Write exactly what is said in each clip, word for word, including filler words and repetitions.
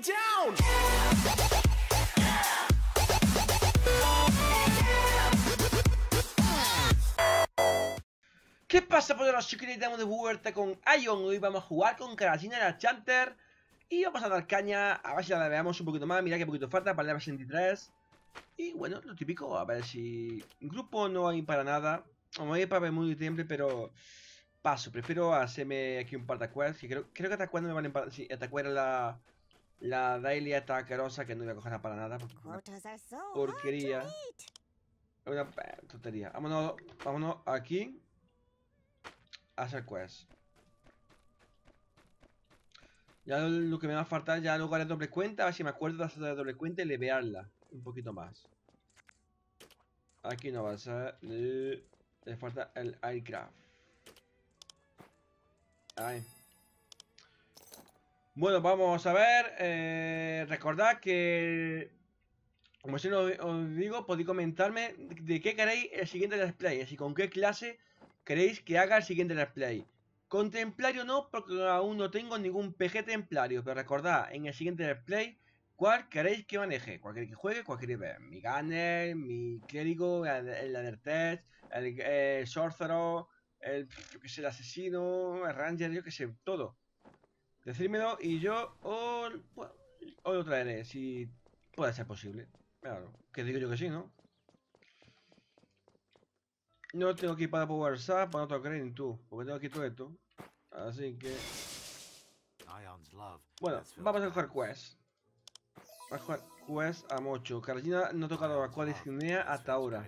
down. ¿Qué pasa, poderosos chiquillos? Estamos de vuelta con Ion. Hoy vamos a jugar con Karajina la Chanter. Y vamos a dar caña, a ver si la veamos un poquito más. Mirad que poquito falta para el level sesenta y tres. Y bueno, lo típico, a ver si... Grupo no hay para nada. Vamos a ir para ver muy tiempo, pero... Paso, prefiero hacerme aquí un par de quests. Creo, creo que Atacuer no me valen para... Sí, Atacuer es la... La daily esta asquerosa que no voy a coger para nada. Porque porquería. Es una eh, tontería. Vámonos, vámonos aquí. A hacer quest. Ya lo, lo que me va a faltar ya luego haré doble cuenta. A ver si me acuerdo de hacer la doble cuenta y levearla un poquito más. Aquí no va a ser. Le, le falta el aircraft. Ahí. Bueno, vamos a ver. Eh, recordad que, como si os, os digo, podéis comentarme de qué queréis el siguiente let's play. Así con qué clase queréis que haga el siguiente let's play. Con templario no, porque aún no tengo ningún P G templario. Pero recordad, en el siguiente let's play, cuál queréis que maneje. Cualquier que juegue, cualquier ver. Mi Gunner, mi Clérigo, el, el Undertech, el, el Sorcerer, el, yo que sé, el Asesino, el Ranger, yo que sé, todo. Decídmelo y yo os, os lo traeré, si puede ser posible. Claro, que digo yo que sí, ¿no? No tengo que ir para Power S A P, para no tocar en tú, porque tengo aquí todo esto. Así que... Bueno, vamos a jugar quest. Vamos a jugar quest a Mocho. Karajina no ha tocado la cual Disnea hasta ahora.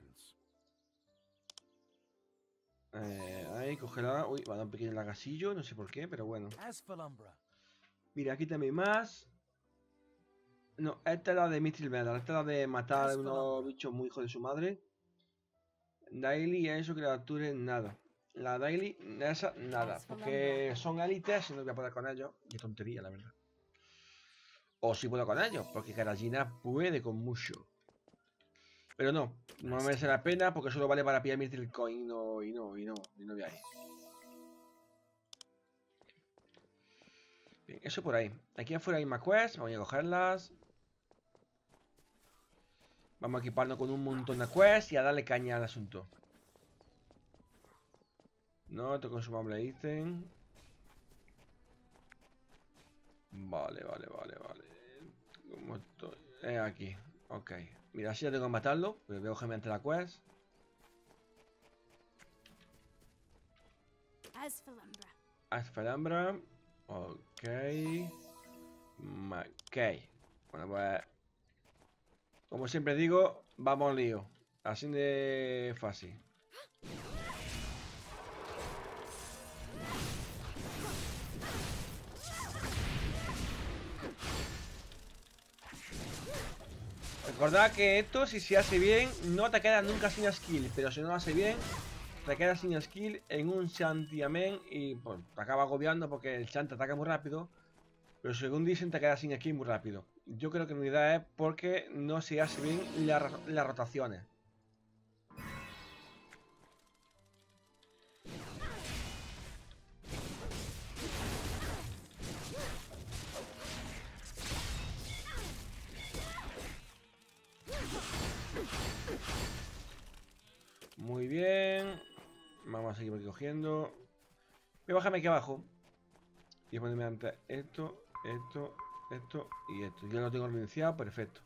Eh, ahí, cógela. Uy, va a dar un pequeño lagasillo, no sé por qué, pero bueno. Mira, aquí también más. No, esta es la de Mithril Medal. Esta es la de matar a unos bichos muy hijos de su madre. Daily, eso, criaturas, nada. La Daily, esa, nada. Porque son élites y no voy a poder con ellos. Qué tontería, la verdad. O sí puedo con ellos, porque Karajina puede con mucho. Pero no, no me merece la pena porque solo vale para pillar Mithril Coin y no, y no, y no, y no voy ahí. Bien, eso por ahí. Aquí afuera hay más quests, voy a cogerlas. Vamos a equiparnos con un montón de quests y a darle caña al asunto. No, esto consumable ítem. Vale, vale, vale, vale. ¿Cómo estoy? Eh, aquí. Ok. Mira, así ya tengo que matarlo, pero veo que me ante la quest. Asfelambra. Ok. Ok. Bueno, pues... Como siempre digo, vamos al lío. Así de fácil. Recordad que esto, si se hace bien, no te quedas nunca sin skill. Pero si no lo hace bien, te quedas sin skill en un Shantiamen y pues, te acaba agobiando porque el Chant ataca muy rápido. Pero según dicen, te quedas sin skill muy rápido. Yo creo que en realidad es porque no se hace bien la, las rotaciones. Muy bien. Vamos a seguir recogiendo. Voy a bajarme aquí abajo. Y ponerme ante esto, esto, esto y esto. Ya lo tengo reiniciado, perfecto.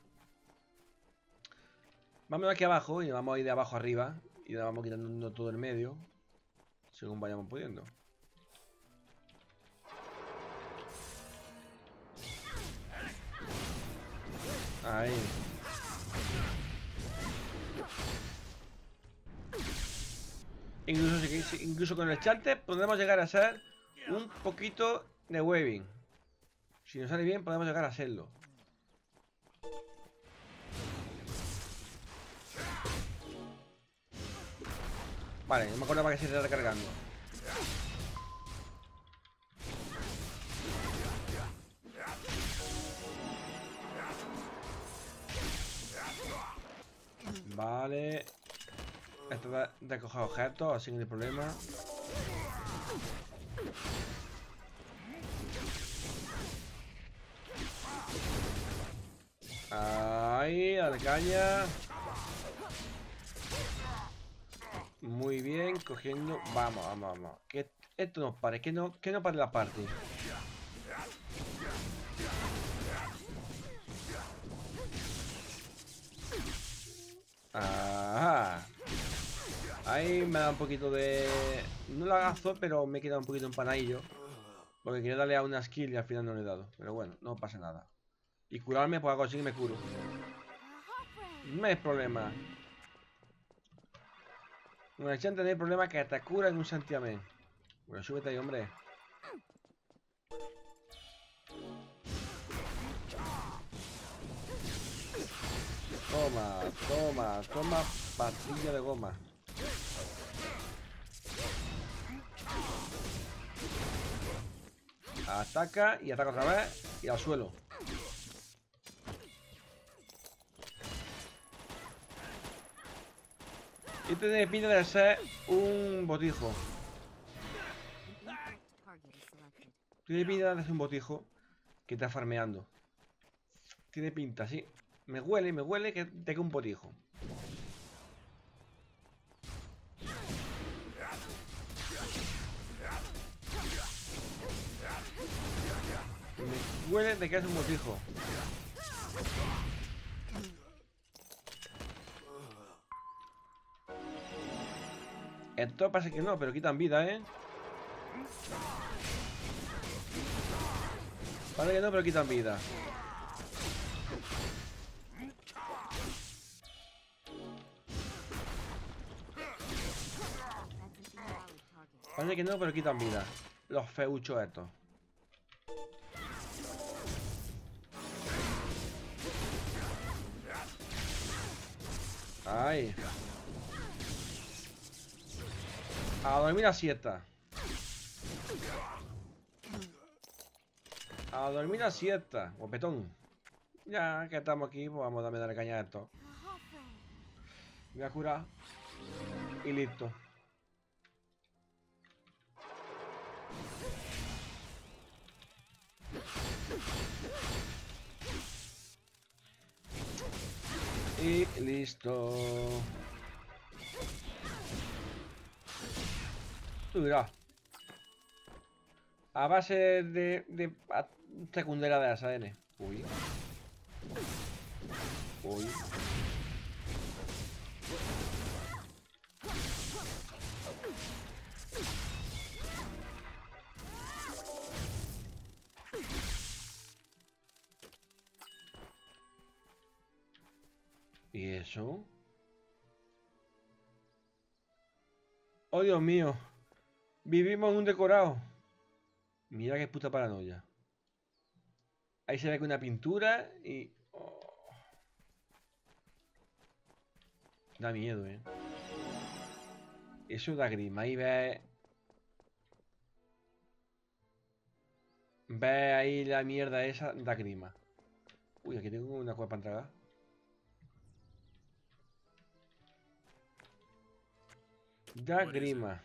Vamos aquí abajo y vamos a ir de abajo arriba. Y ahora vamos quitando todo el medio. Según vayamos pudiendo. Ahí. Incluso, incluso con el Chanter podemos llegar a ser un poquito de webbing. Si nos sale bien podemos llegar a hacerlo. Vale, no me acuerdo para qué se está recargando. Vale. Esto de, de coger objetos, así que no hay problema. dale caña. Muy bien, cogiendo. Vamos, vamos, vamos. Que esto no pare, que no, que no pare la parte. Ajá. Ahí me da un poquito de... No lagazo, pero me queda un poquito empanadillo. Porque quería darle a una skill y al final no le he dado. Pero bueno, no pasa nada. Y curarme, pues algo así que me curo. No es problema. Una chanta no hay problema que te cura en un santiamén. Bueno, súbete ahí, hombre. Toma, toma, toma pastilla de goma. Ataca y ataca otra vez y al suelo. Este tiene pinta de ser un botijo. Tiene pinta de ser un botijo que está farmeando. Tiene pinta, sí. Me huele, me huele que tenga un botijo. Me huele de que es un botijo. Esto parece que no, pero quitan vida, ¿eh? Parece que no, pero quitan vida. Parece que no, pero quitan vida. Los feuchos estos. Ay. A dormir la siesta. A dormir la siesta. Guapetón. Ya que estamos aquí, pues vamos a darme la caña a esto. Voy a curar. Y listo. Y listo. Tú dirás. A base de, de secundaria de las A N. Uy. Uy. ¿Y eso? Oh, Dios mío. Vivimos en un decorado. Mira qué puta paranoia. Ahí se ve que una pintura y... Oh. Da miedo, eh. Eso da grima. Ahí ve... Ve ahí la mierda esa. Da grima. Uy, aquí tengo una cueva para entregar. Da grima.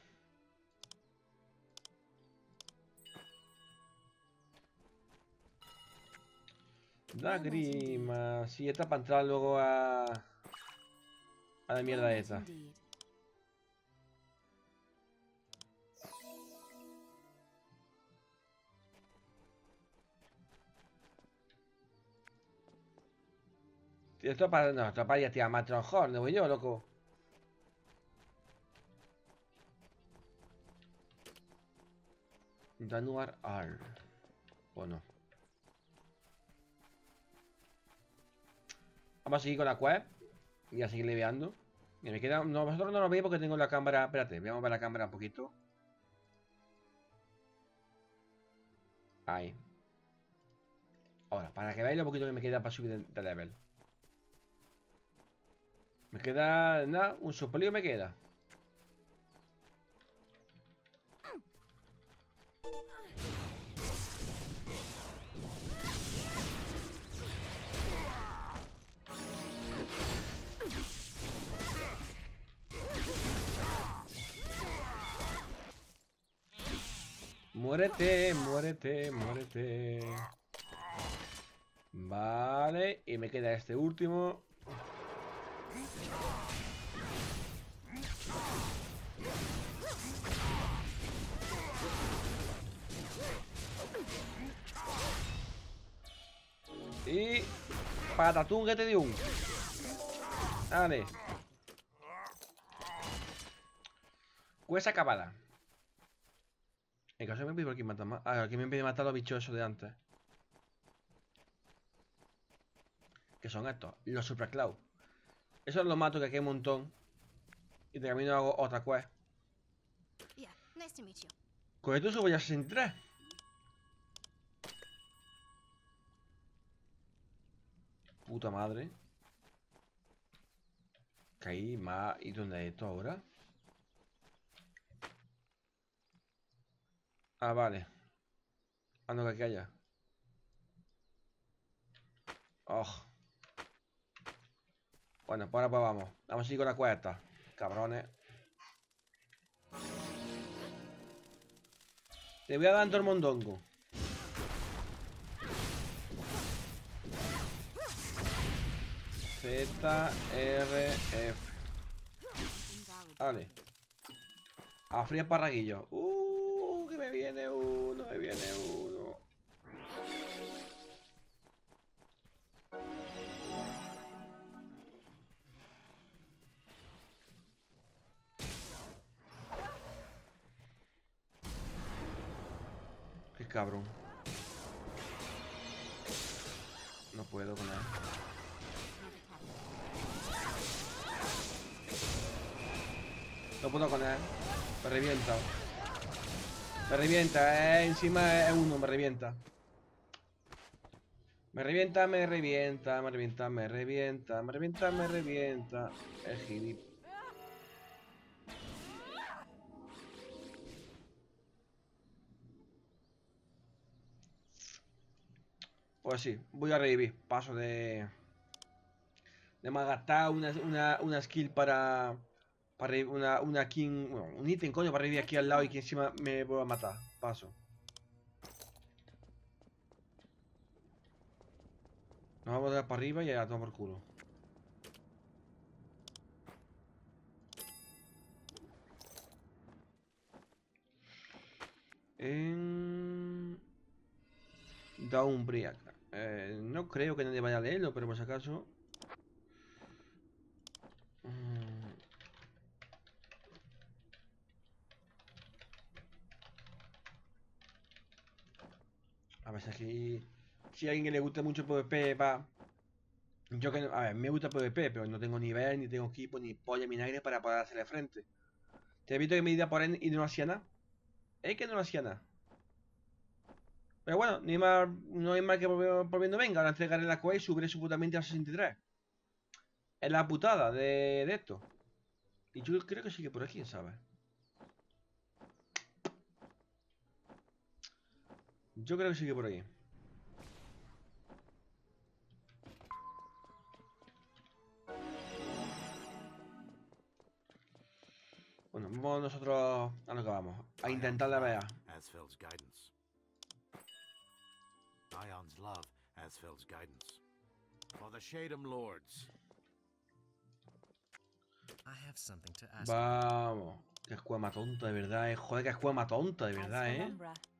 Da grima. Sí, esta para entrar luego a... A la mierda esa. Esto para... No, esto para ir a tirar más tronjón, ¿no voy yo, loco? Danuar R. ¿O no? Vamos a seguir con la web. Y a seguir leveando. Y me queda... No, vosotros no lo veis porque tengo la cámara... Espérate, voy a mover la cámara un poquito. Ahí. Ahora, para que veáis lo poquito que me queda para subir de, de level. Me queda... Nada, un supolio me queda. Muérete, muérete, muérete. Vale, y me queda este último. Y... patatún que te dio un. Vale. Pues acabada. En caso me pide por aquí matar más. Ah, aquí me pide matar a los bichos esos de antes. Que son estos, los Super Cloud. Eso los mato, que aquí hay un montón. Y de camino hago otra quest. Con esto subo ya a sesenta y tres. Puta madre. Caí más. ¿Y dónde es esto ahora? Ah, vale. Ah, no, que aquí haya. Oh. Bueno, pues ahora pues vamos. Vamos a seguir con la cuesta. Cabrones. Te voy a dar todo el mondongo. Z, R, F. Vale. A frío parraguillo. Uh, que me viene uno, me viene uno. Qué cabrón. No puedo con él. No puedo con él. Me revienta. Me revienta, eh. Encima es uno, me revienta. Me revienta, me revienta, me revienta, me revienta, me revienta, me revienta. El gilip. Pues sí, voy a revivir. Paso de... de malgastar una, una, una skill para... Para una, una king... Bueno, un ítem, coño, para revivir aquí al lado y que encima me vuelva a matar. Paso. Nos vamos a dar para arriba y a tomar por culo. En... Dawnbreak. Eh, no creo que nadie vaya a leerlo, pero por si acaso... Mm. A ver si aquí... Si a alguien que le guste mucho el PvP va... Yo que no... A ver, me gusta el PvP, pero no tengo nivel, ni tengo equipo, ni polla, ni aire para poder hacerle frente. Te he visto que me iba por él y no hacía nada. Es que no hacía nada. Pero bueno, ni más, no hay más que por, por viendo venga. Ahora entregaré la quest y subiré su putamente a sesenta y tres. Es la putada de, de esto. Y yo creo que sigue por aquí, ¿sabes? Yo creo que sigue por ahí. Bueno, vamos nosotros a lo que vamos. A intentar la vea. Asfeld's guidance. Ion's love, Asfeld's guidance. For the Shadem Lords. I have something to ask. Vamos. Qué escuema tonta, de verdad, eh. Joder, qué escuema tonta, de verdad, eh.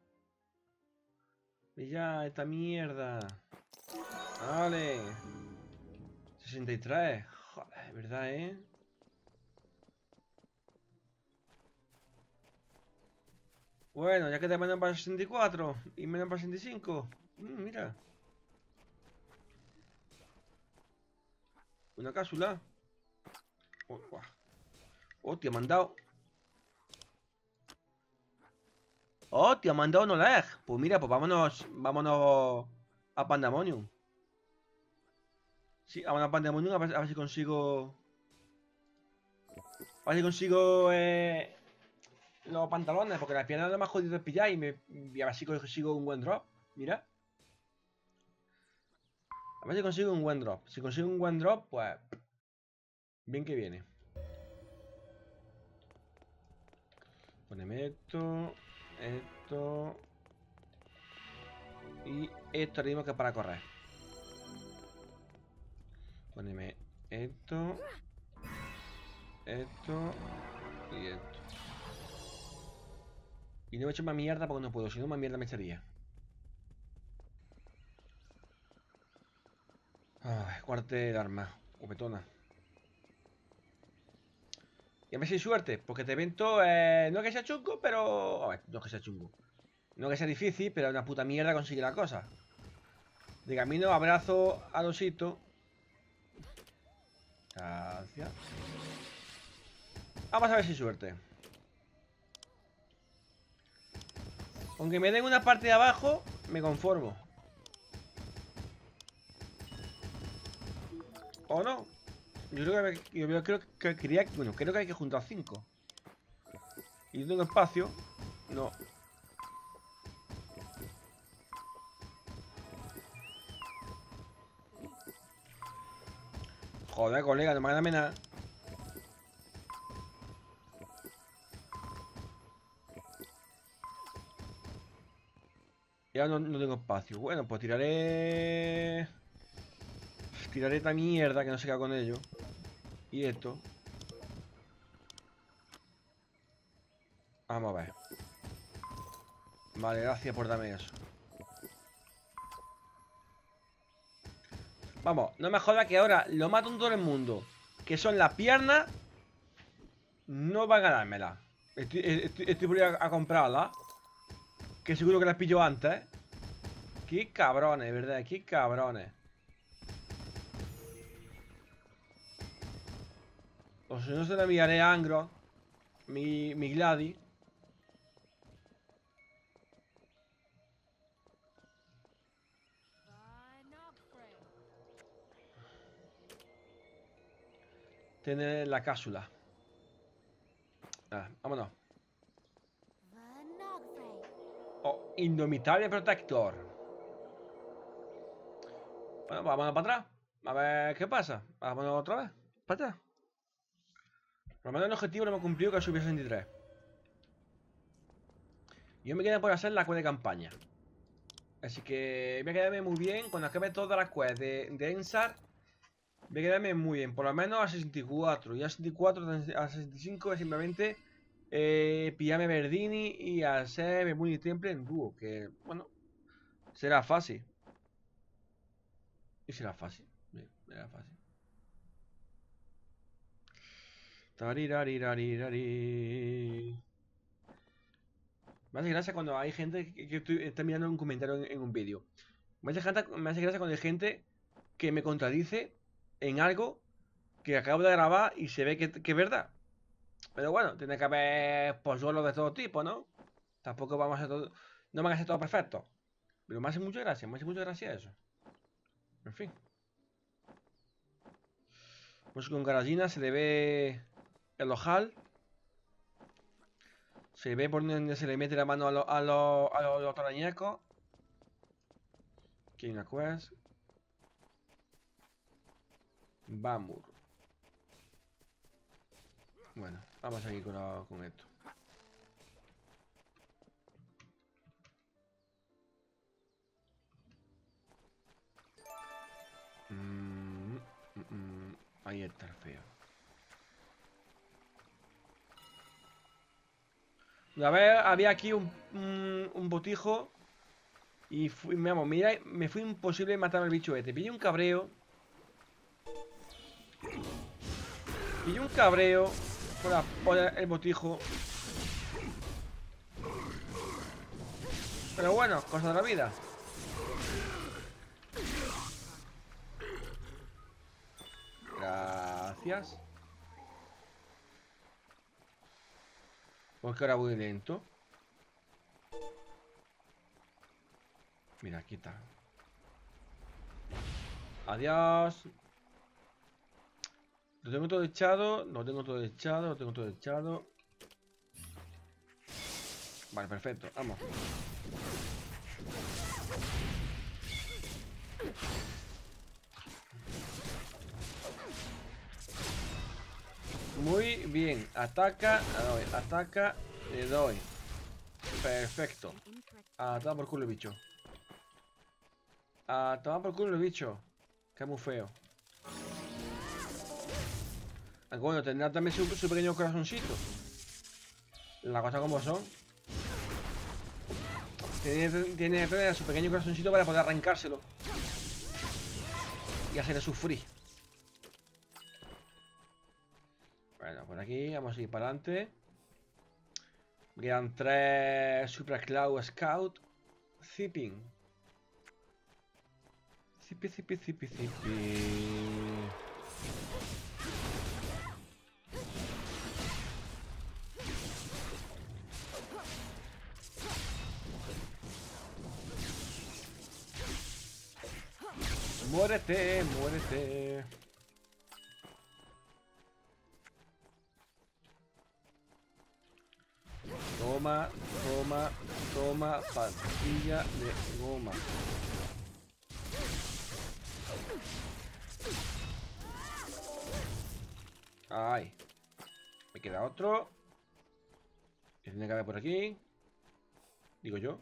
Y ya, esta mierda. Vale. sesenta y tres. Joder, de verdad, eh. Bueno, ya que te menos para sesenta y cuatro y menos para sesenta y cinco. Mm, mira. Una cápsula. Oh, hostia, me han dado. Hostia, me han dado no lag. Pues mira, pues vámonos. Vámonos a Pandemonium. Sí, vámonos a Pandemonium a ver, a ver si consigo. A ver si consigo eh, los pantalones, porque las piernas no me ha jodido de pillar y, me, y a ver si consigo un buen drop. Mira. A ver si consigo un buen drop. Si consigo un buen drop, pues... bien que viene. Poneme esto... Esto... Y esto ahora mismo que es para correr. Poneme esto... Esto y esto. Y no me echo más mierda porque no puedo, si no más mierda me echaría. Ay, cuartel de arma, copetona. Y a ver si hay suerte, porque este evento eh, no es que sea chungo, pero... A ver, no es que sea chungo. No es que sea difícil, pero es una puta mierda conseguir la cosa. De camino, abrazo al osito. Gracias. Vamos a ver si hay suerte. Aunque me den una parte de abajo, me conformo. ¿O no? Yo creo que, yo creo que quería, bueno, creo que hay que juntar cinco. Y no tengo espacio. No. Joder, colega, no me hagas nada. Ya no, no tengo espacio. Bueno, pues tiraré... Tiraré esta mierda que no se queda con ello. Y esto. Vamos a ver. Vale, gracias por darme eso. Vamos, no me joda que ahora lo mato en todo el mundo, que son las piernas. No van a dármela. Estoy, estoy, estoy por ir a, a comprarla. Que seguro que las pillo antes. Qué cabrones, ¿verdad? Qué cabrones. O si no se la enviaré a Angro. Mi, mi Gladys. Tiene la cápsula. Ah, vámonos. Oh, Indomitable Protector. Bueno, vámonos para atrás. A ver qué pasa. Vámonos otra vez. Para atrás. Por lo menos el objetivo lo hemos cumplido, que es subir a sesenta y tres. Yo me quedé por hacer la quest de campaña. Así que voy a quedarme muy bien. Cuando acabe todas las quests de, de Ensar, voy a quedarme muy bien. Por lo menos a sesenta y cuatro. Y a sesenta y cuatro, a sesenta y cinco es simplemente eh, pillarme Verdini y hacer Memuni Temple en dúo. Que, bueno, será fácil. Y será fácil. Bien, será fácil. Tariraririrari. Me hace gracia cuando hay gente que, que estoy, está mirando un comentario en, en un vídeo. Me hace, me hace gracia cuando hay gente que me contradice en algo que acabo de grabar y se ve que, que es verdad. Pero bueno, tiene que haber polluelos de todo tipo, ¿no? Tampoco vamos a hacer todo... No van a ser todo perfecto. Pero me hace mucha gracia, me hace mucha gracia eso. En fin. Pues con Garagina se le ve el ojal. Se ve por donde se le mete la mano a los a los a los, los arañacos. Aquí hay una quest. Bambur. Bueno, vamos aquí con, la, con esto. Mm, mm, mm, ahí está el feo. A ver, había aquí un, un, un botijo. Y fui, vamos, mira, me fue imposible matar al bicho este. Pillé un cabreo. Pillé un cabreo por, la, por el botijo. Pero bueno, cosa de la vida. Gracias. Porque ahora voy lento. Mira, aquí está. Adiós. Lo tengo todo echado. Lo tengo todo echado. Lo tengo todo echado. Vale, perfecto. Vamos. Muy bien. Ataca. Le doy. Ataca. Le doy. Perfecto. A tomar por culo el bicho. A tomar por culo el bicho. Que es muy feo. Aunque bueno, tendrá también su, su pequeño corazoncito. Las cosas como son. Tiene, tiene que tener su pequeño corazoncito para poder arrancárselo. Y hacerle sufrir. Bueno, por aquí vamos a ir para adelante. Quedan tres Super Cloud Scout. Zipping. Zipi, zipi, zipi, zipi. Muérete, muérete. Toma, toma, toma, pastilla de goma. Ay. Me queda otro. Que tiene que haber por aquí. Digo yo.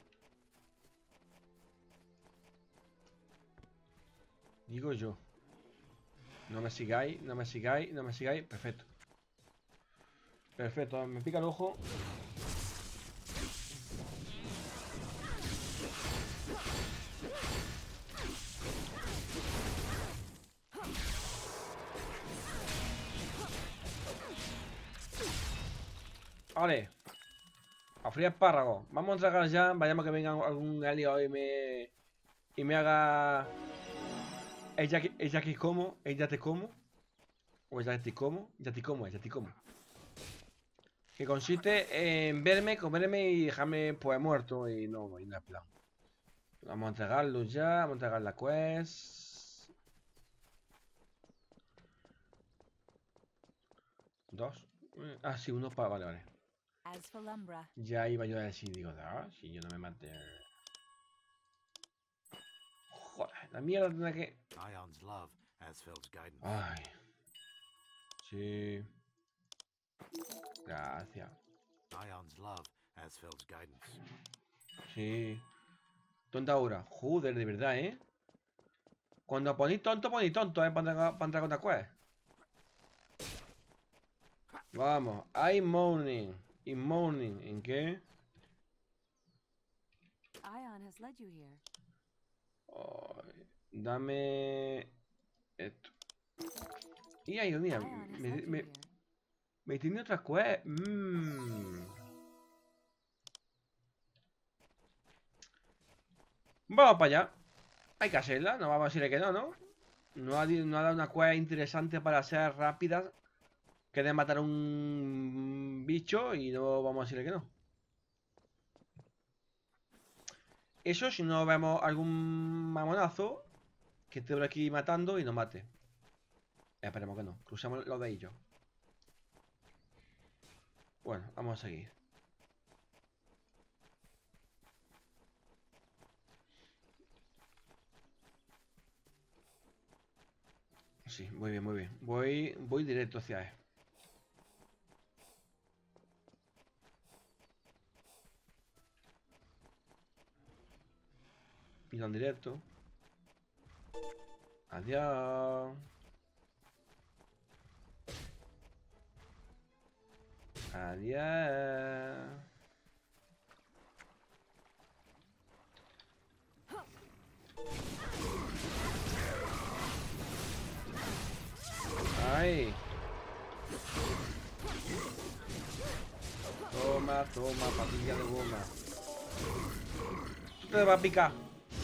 Digo yo. No me sigáis, no me sigáis, no me sigáis. Perfecto. Perfecto, me pica el ojo. Vale. A fría espárrago. Vamos a entregar ya. Vayamos que venga algún alio y me... Y me haga... Ella, ella que como. Ella te como. O ella te como. Ya te como, ella te como. Que consiste en verme, comerme y dejarme pues muerto. Y no, y no es plan. Vamos a entregarlo ya. Vamos a entregar la quest. Dos. Ah, sí, uno para... Vale, vale. Ya iba yo a decir, digo, ah, si yo no me maté. Joder, la mierda tendrá que... Ion's love, Asfeld's guidance. Ay. Sí. Gracias. Ion's love, Asfeld's guidance. Sí. Tonta ahora. Joder, de verdad, ¿eh? Cuando ponéis tonto, ponéis tonto, ¿eh? Para entrar, para entrar con la quest. Vamos. I'm mourning. I'm mourning. ¿En qué? Ion has led you here. Ay, dame... Esto. Y ahí, mira. Ion has Me, led you me, here. me tiene otras quest. Mmm. Vamos para allá. Hay que hacerla, no vamos a decirle que no, ¿no? No ha, no ha dado una quest interesante para ser rápidas. Que de matar a un bicho y no vamos a decirle que no. Eso si no vemos algún mamonazo que esté por aquí matando y nos mate. Esperemos que no. Cruzamos los de ellos. Bueno, vamos a seguir. Sí, muy bien, muy bien. Voy, voy directo hacia él. Y en directo. Adiós. Adiós. Ay. Toma, toma, patilla de goma. Tú te vas a picar.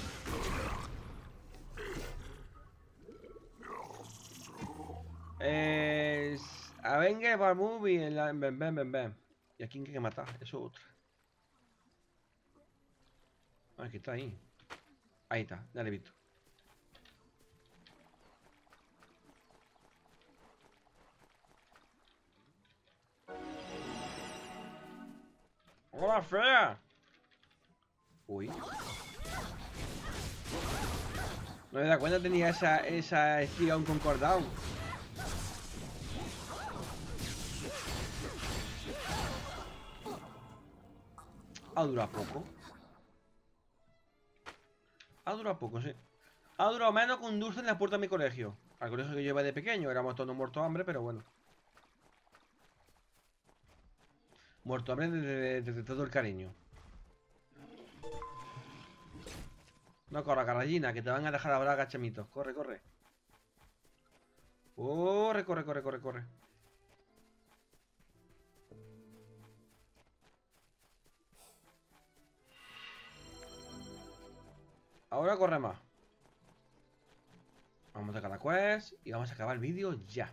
Eh, Avenger para movie en la... Ven, ven, ven, ven. ¿Y a quién hay que matar? Eso es otra. Ah, que está ahí. Ahí está, ya le he visto. ¡Hola, fea! Uy. No me da cuenta, tenía esa, esa estiga un concordado. Ha durado poco. Ha durado poco, sí. Ha durado menos que un dulce en la puerta de mi colegio. Al colegio que yo iba de pequeño, éramos todos muertos de hambre, pero bueno. Muerto hambre desde, desde todo el cariño. No corra, carallina, que te van a dejar ahora agachamitos. Corre, corre. Corre, corre, corre, corre, corre. Ahora corre más. Vamos a sacar la quest y vamos a acabar el vídeo ya.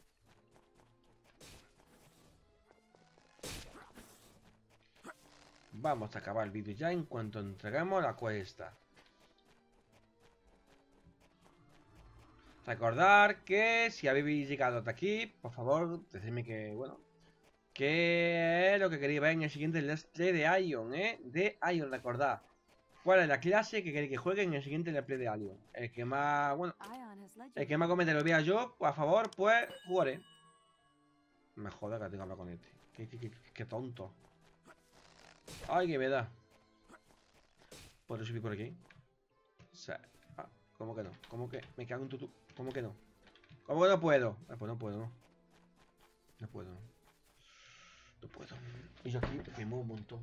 Vamos a acabar el vídeo ya en cuanto entregamos la cuesta. Recordar que si habéis llegado hasta aquí, por favor, decidme que, bueno, que es lo que queréis ver en el siguiente Let's Play de Ion, ¿eh? De Ion, recordad. ¿Cuál es la clase que queréis que juegue en el siguiente Let's Play de Ion? El que más, bueno, Ion has led you el que más comentario vea yo, pues a favor, pues jugaré. Me joda que tengo que hablar con este. Qué, qué, qué, qué tonto. Ay, que me da. ¿Puedo subir por aquí? O sea, ah, ¿cómo que no? ¿Cómo que? Me cago en tutú. ¿Cómo que no? ¿Cómo que no puedo? Ah, pues no puedo, no. No puedo. No puedo. Y yo aquí me muevo un montón.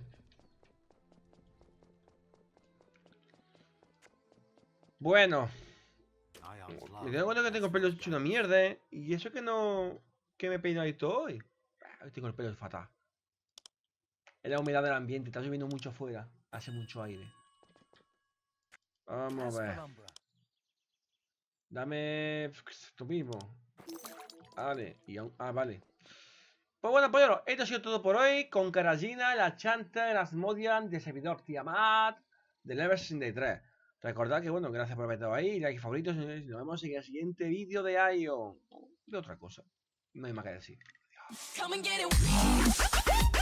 Bueno. Ion's Me love. tengo cuenta que tengo el pelo hecho una mierda, ¿eh? Y eso que no... Que me he peinado todo hoy. Ah, hoy tengo el pelo fatal. Es la humedad del ambiente, está lloviendo mucho afuera. Hace mucho aire. Vamos a ver. Dame... Esto mismo. Vale. Y aún... Ah, vale. Pues bueno, pues esto ha sido todo por hoy. Con Karajina, la Chanta, las Modian, de servidor Tiamat, de Level sesenta y tres. Recordad que, bueno, gracias por haber estado ahí. Like, favoritos. Y nos vemos en el siguiente vídeo de Ion. De otra cosa. No hay más que decir. Come and get it.